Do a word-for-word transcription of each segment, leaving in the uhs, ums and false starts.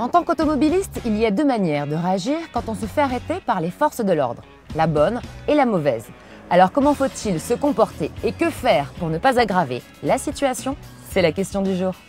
En tant qu'automobiliste, il y a deux manières de réagir quand on se fait arrêter par les forces de l'ordre, la bonne et la mauvaise. Alors comment faut-il se comporter et que faire pour ne pas aggraver la situation? C'est la question du jour.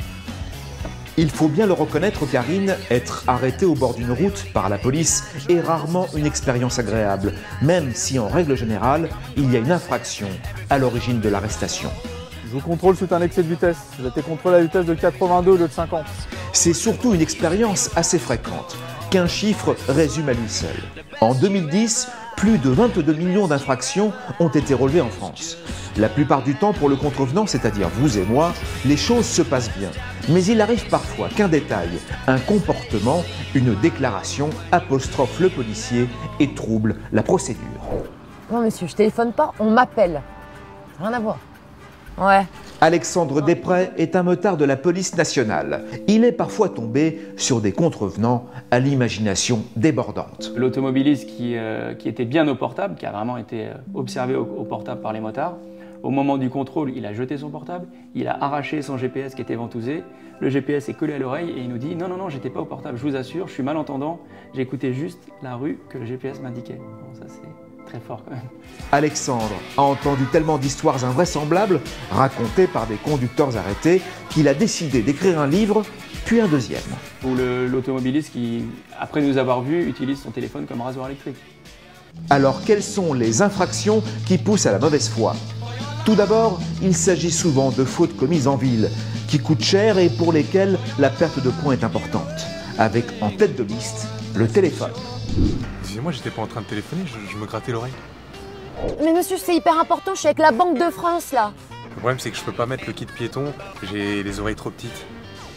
Il faut bien le reconnaître, Karine, être arrêté au bord d'une route par la police est rarement une expérience agréable, même si en règle générale, il y a une infraction à l'origine de l'arrestation. Je vous contrôle suite à un excès de vitesse. J'ai été contrôlé à la vitesse de quatre-vingt-deux au lieu de cinquante. C'est surtout une expérience assez fréquente, qu'un chiffre résume à lui seul. En deux mille dix, plus de vingt-deux millions d'infractions ont été relevées en France. La plupart du temps, pour le contrevenant, c'est-à-dire vous et moi, les choses se passent bien. Mais il arrive parfois qu'un détail, un comportement, une déclaration apostrophe le policier et trouble la procédure. Non monsieur, je téléphone pas, on m'appelle. Rien à voir. Ouais. Alexandre Desprez est un motard de la police nationale. Il est parfois tombé sur des contrevenants à l'imagination débordante. L'automobiliste qui, euh, qui était bien au portable, qui a vraiment été observé au, au portable par les motards, au moment du contrôle, il a jeté son portable, il a arraché son G P S qui était ventousé, le G P S est collé à l'oreille et il nous dit « Non, non, non, j'étais pas au portable, je vous assure, je suis malentendant, j'écoutais juste la rue que le G P S m'indiquait. » Bon, ça c'est très fort quand même. Alexandre a entendu tellement d'histoires invraisemblables racontées par des conducteurs arrêtés qu'il a décidé d'écrire un livre, puis un deuxième. Ou l'automobiliste qui, après nous avoir vus, utilise son téléphone comme rasoir électrique. Alors quelles sont les infractions qui poussent à la mauvaise foi? Tout d'abord, il s'agit souvent de fautes commises en ville, qui coûtent cher et pour lesquelles la perte de points est importante, avec en tête de liste le téléphone. Excusez-moi, j'étais pas en train de téléphoner, je, je me grattais l'oreille. Mais monsieur, c'est hyper important, je suis avec la Banque de France là. Le problème c'est que je peux pas mettre le kit piéton, j'ai les oreilles trop petites.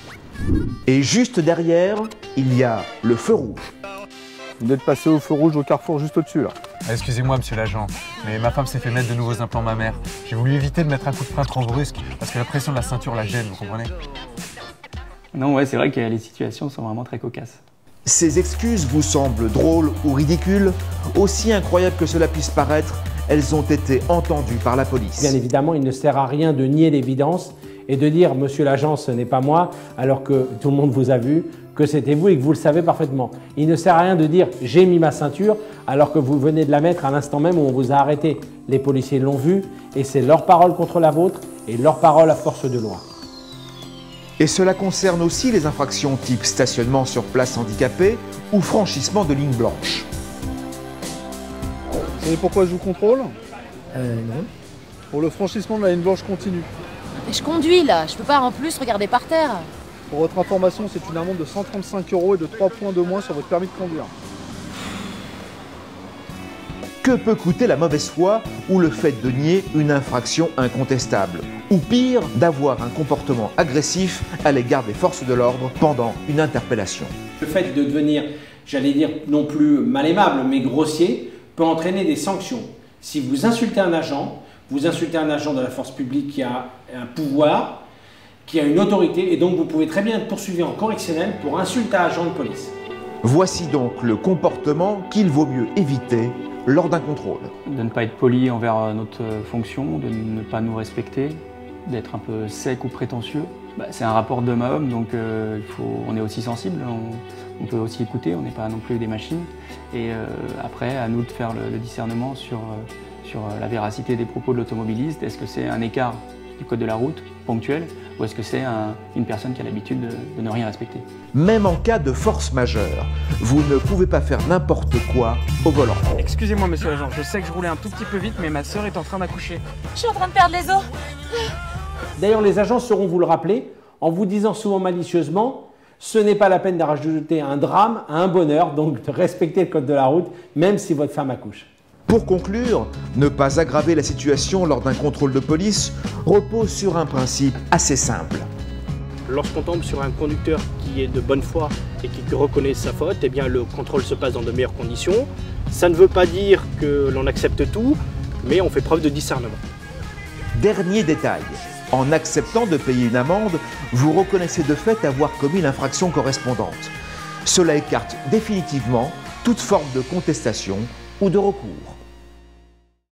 Et juste derrière, il y a le feu rouge. Vous venez de passer au feu rouge au carrefour juste au-dessus là. Excusez-moi monsieur l'agent, mais ma femme s'est fait mettre de nouveaux implants mammaires. J'ai voulu éviter de mettre un coup de frein trop brusque, parce que la pression de la ceinture la gêne, vous comprenez? Non, ouais, c'est vrai que les situations sont vraiment très cocasses. Ces excuses vous semblent drôles ou ridicules? Aussi incroyables que cela puisse paraître, elles ont été entendues par la police. Bien évidemment, il ne sert à rien de nier l'évidence et de dire « Monsieur l'agent, ce n'est pas moi », alors que tout le monde vous a vu, que c'était vous et que vous le savez parfaitement. Il ne sert à rien de dire « j'ai mis ma ceinture » alors que vous venez de la mettre à l'instant même où on vous a arrêté. Les policiers l'ont vu et c'est leur parole contre la vôtre et leur parole à force de loi. Et cela concerne aussi les infractions type stationnement sur place handicapé ou franchissement de ligne blanche. Vous savez pourquoi je vous contrôle? Euh non. Pour le franchissement de la ligne blanche continue. Mais je conduis là, je peux pas en plus regarder par terre. Pour votre information, c'est une amende de cent trente-cinq euros et de trois points de moins sur votre permis de conduire. Que peut coûter la mauvaise foi ou le fait de nier une infraction incontestable? Ou pire, d'avoir un comportement agressif à l'égard des forces de l'ordre pendant une interpellation. Le fait de devenir, j'allais dire non plus mal aimable, mais grossier, peut entraîner des sanctions. Si vous insultez un agent, vous insultez un agent de la force publique qui a un pouvoir, qui a une autorité, et donc vous pouvez très bien être poursuivi en correctionnel pour insulte à agent de police. Voici donc le comportement qu'il vaut mieux éviter lors d'un contrôle. De ne pas être poli envers notre fonction, de ne pas nous respecter, d'être un peu sec ou prétentieux. Bah, c'est un rapport d'homme à homme, donc euh, il faut, on est aussi sensible, on, on peut aussi écouter, on n'est pas non plus des machines. Et euh, après, à nous de faire le, le discernement sur, euh, sur la véracité des propos de l'automobiliste. Est-ce que c'est un écart du code de la route ponctuel ou est-ce que c'est un, une personne qui a l'habitude de, de ne rien respecter? Même en cas de force majeure, vous ne pouvez pas faire n'importe quoi au volant. Excusez-moi monsieur l'agent, je sais que je roulais un tout petit peu vite mais ma sœur est en train d'accoucher. Je suis en train de perdre les os. D'ailleurs, les agents sauront vous le rappeler en vous disant souvent malicieusement « ce n'est pas la peine de rajouter un drame à un bonheur, donc de respecter le code de la route, même si votre femme accouche ». Pour conclure, ne pas aggraver la situation lors d'un contrôle de police repose sur un principe assez simple. Lorsqu'on tombe sur un conducteur qui est de bonne foi et qui reconnaît sa faute, eh bien le contrôle se passe dans de meilleures conditions. Ça ne veut pas dire que l'on accepte tout, mais on fait preuve de discernement. Dernier détail, en acceptant de payer une amende, vous reconnaissez de fait avoir commis l'infraction correspondante. Cela écarte définitivement toute forme de contestation ou de recours.